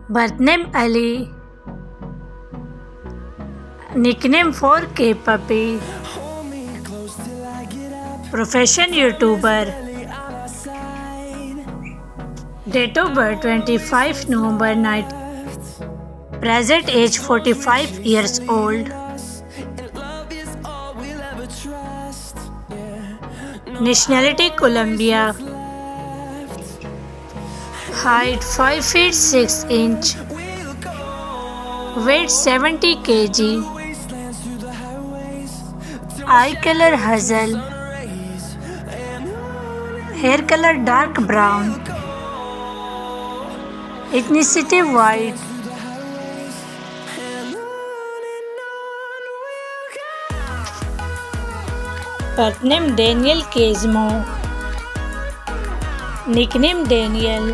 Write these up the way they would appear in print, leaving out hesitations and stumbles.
Birth name Ali. Nickname for K Puppy. Profession YouTuber. Date of birth 25 November 19. Present age 45 years old. Nationality Colombia. Height 5 feet 6 inch. Weight 70 kg. Eye color hazel. Hair color dark brown. Ethnicity white. Birth name Daniel Gizmo. Nickname Daniel.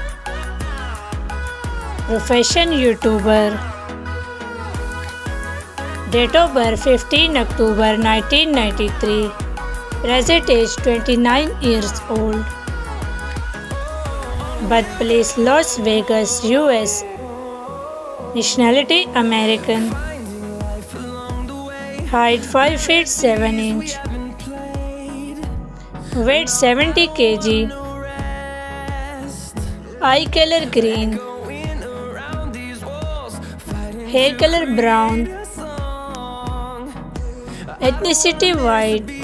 Profession YouTuber. Date of birth 15 October 1993. Present age 29 years old. Birthplace Las Vegas, US. Nationality American. Height 5 feet 7 inch. Weight 70 kg. Eye color green. Hair color brown. Ethnicity white.